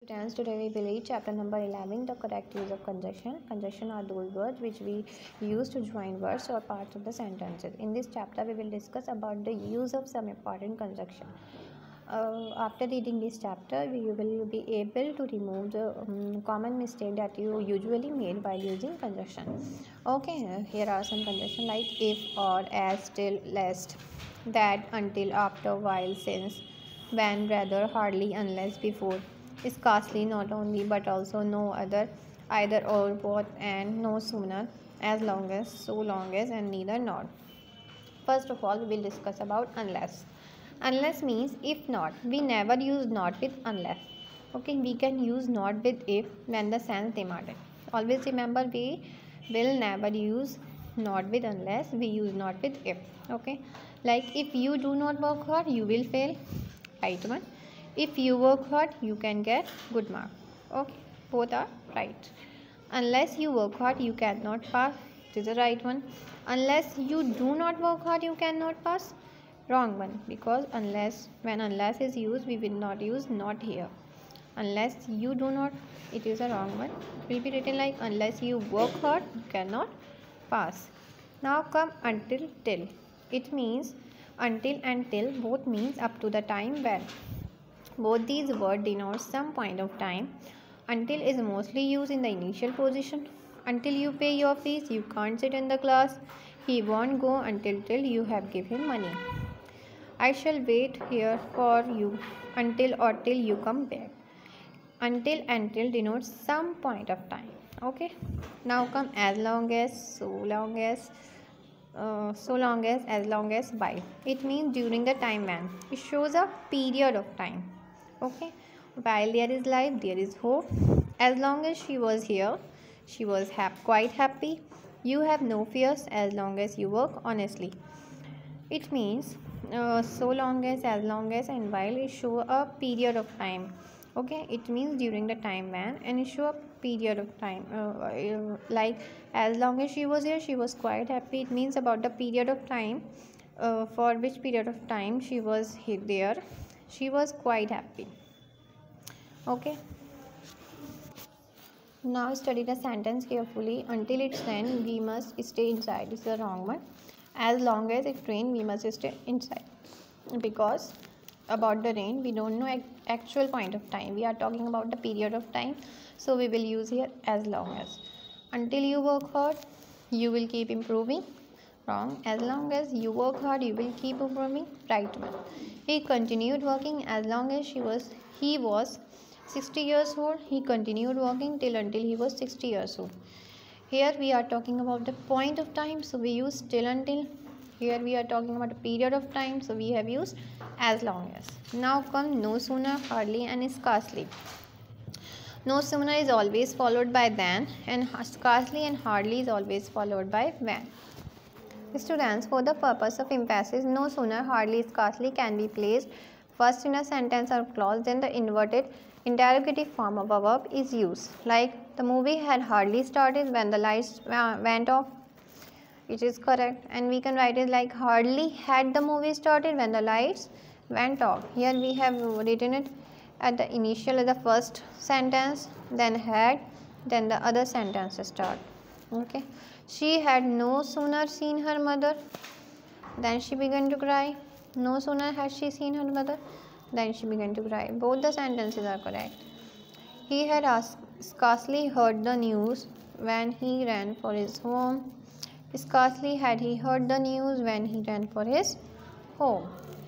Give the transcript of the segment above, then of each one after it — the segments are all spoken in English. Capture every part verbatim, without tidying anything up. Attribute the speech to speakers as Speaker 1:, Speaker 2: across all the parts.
Speaker 1: Students, today we will read chapter number eleven, the correct use of conjunction. Conjunction are those words which we use to join words or parts of the sentences. In this chapter, we will discuss about the use of some important conjunction. Uh, after reading this chapter, you will be able to remove the um, common mistake that you usually made while using conjunction. Okay, here are some conjunction like if, or, as, still, lest, that, until, after, while, since, when, rather, hardly, unless, before, scarcely, not only but also, no other, either or, both, and, no sooner, as long as, so long as, and neither nor. First of all, we will discuss about unless. Unless means if not. We never use not with unless. Okay, we can use not with if when the sense demanded. Always remember, we will never use not with unless. We use not with if. Okay, like if you do not work hard, you will fail. Right one. If you work hard, you can get good mark. Okay, both are right. Unless you work hard, you cannot pass. This is the right one. Unless you do not work hard, you cannot pass. Wrong one, because unless, when unless is used, we will not use not here. Unless you do not, it is a wrong one. It will be written like unless you work hard, you cannot pass. Now come until, till. It means until and till both means up to the time when. Both these words denote some point of time. Until is mostly used in the initial position. Until you pay your fees, you can't sit in the class. He won't go until till you have given money. I shall wait here for you until or till you come back. Until and till denotes some point of time. Okay. Now come as long as, so long as, uh, so long as, as long as, by. It means during the time when. It shows a period of time. Okay. While there is life, there is hope. As long as she was here, she was hap- quite happy. You have no fears as long as you work honestly. It means uh, so long as, as long as, and while it show a period of time. Okay, it means during the time when, and it show a period of time. Uh, uh, like as long as she was here, she was quite happy. It means about the period of time. Uh, for which period of time she was there, she was quite happy. Okay. Now study the sentence carefully. Until it's rain, we must stay inside. This is the wrong one. As long as it rain, we must stay inside. Because about the rain, we don't know actual point of time. We are talking about the period of time. So we will use here as long as. Until you work hard, you will keep improving. Wrong. As long as you work hard, you will keep improving. Right one. He continued working as long as she was he was sixty years old. He continued working till until he was sixty years old. Here we are talking about the point of time, so we use till until. Here we are talking about a period of time, so we have used as long as. Now come no sooner, hardly, and scarcely. No sooner is always followed by than, and scarcely and hardly is always followed by when. Students, for the purpose of emphasis, no sooner, hardly, scarcely can be placed first in a sentence or clause, then the inverted interrogative form of a verb is used. Like the movie had hardly started when the lights went off. It is correct, and we can write it like hardly had the movie started when the lights went off. Here we have written it at the initial of the first sentence, then had, then the other sentence start. Okay. She had no sooner seen her mother than she began to cry. No sooner had she seen her mother than she began to cry. Both the sentences are correct. He had asked, scarcely heard the news when he ran for his home. Scarcely had he heard the news when he ran for his home.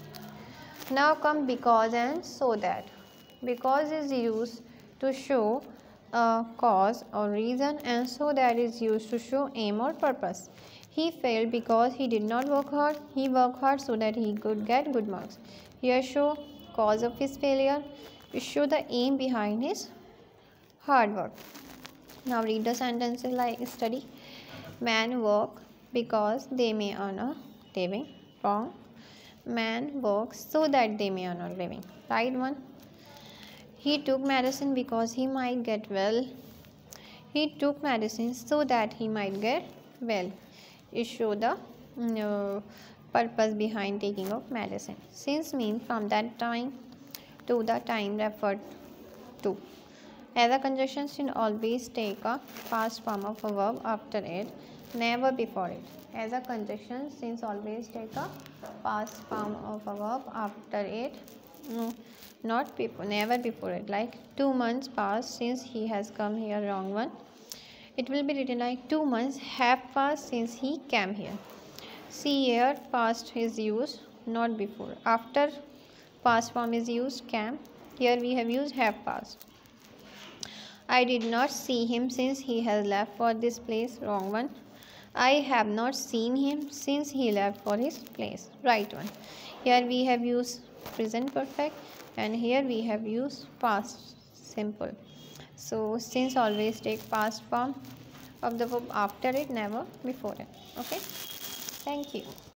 Speaker 1: Now come because and so that. Because is used to show a cause or reason, and so that is used to show aim or purpose. He failed because he did not work hard. He worked hard so that he could get good marks. Here show cause of his failure. We show the aim behind his hard work. Now read the sentences like study. Man work because they may earn a living. Wrong. Man works so that they may earn a living. Right one. He took medicine because he might get well. He took medicine so that he might get well. It shows the uh, purpose behind taking of medicine. Since means from that time to the time referred two. As a conjunction should always take a past form of a verb after it, never before it. As a conjunction since always take a past form of a verb after it, no, not before, never before it. Like two months passed since he has come here, wrong one. It will be written like two months have passed since he came here. See here, past is used, not before. After past form is used, came. Here we have used have passed. I did not see him since he has left for this place, wrong one. I have not seen him since he left for his place, right one. Here we have used present perfect and here we have used past simple. So since always take past form of the verb after it, never before it. Okay, thank you.